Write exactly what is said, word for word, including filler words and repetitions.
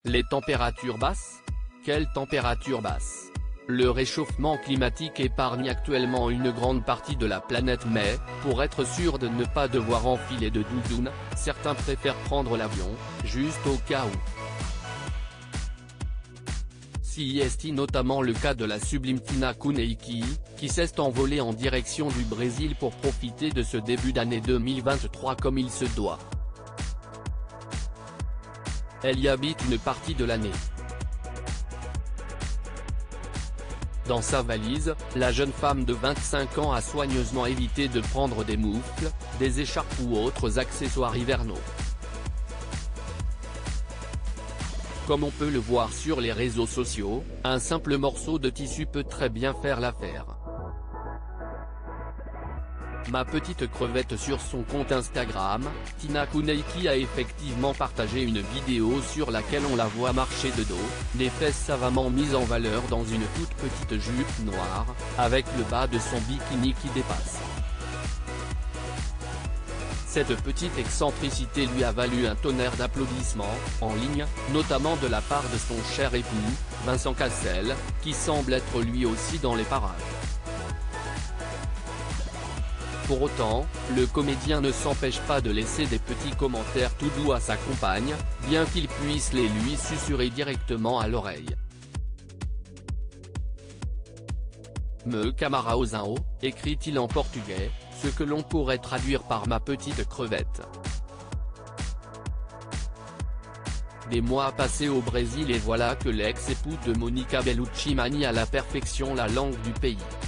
Les températures basses? Quelle température basse? Le réchauffement climatique épargne actuellement une grande partie de la planète mais, pour être sûr de ne pas devoir enfiler de doudoune, certains préfèrent prendre l'avion, juste au cas où. C'est notamment le cas de la sublime Tina Kuneiki, qui s'est envolée en direction du Brésil pour profiter de ce début d'année deux mille vingt-trois comme il se doit. Elle y habite une partie de l'année. Dans sa valise, la jeune femme de vingt-cinq ans a soigneusement évité de prendre des moufles, des écharpes ou autres accessoires hivernaux. Comme on peut le voir sur les réseaux sociaux, un simple morceau de tissu peut très bien faire l'affaire. Ma petite crevette sur son compte Instagram, Tina Kuneiki a effectivement partagé une vidéo sur laquelle on la voit marcher de dos, les fesses savamment mises en valeur dans une toute petite jupe noire, avec le bas de son bikini qui dépasse. Cette petite excentricité lui a valu un tonnerre d'applaudissements, en ligne, notamment de la part de son cher époux, Vincent Cassel, qui semble être lui aussi dans les parages. Pour autant, le comédien ne s'empêche pas de laisser des petits commentaires tout doux à sa compagne, bien qu'il puisse les lui susurrer directement à l'oreille. Me camarãozinho, écrit-il en portugais, ce que l'on pourrait traduire par ma petite crevette. Des mois passés au Brésil et voilà que l'ex-époux de Monica Bellucci manie à la perfection la langue du pays.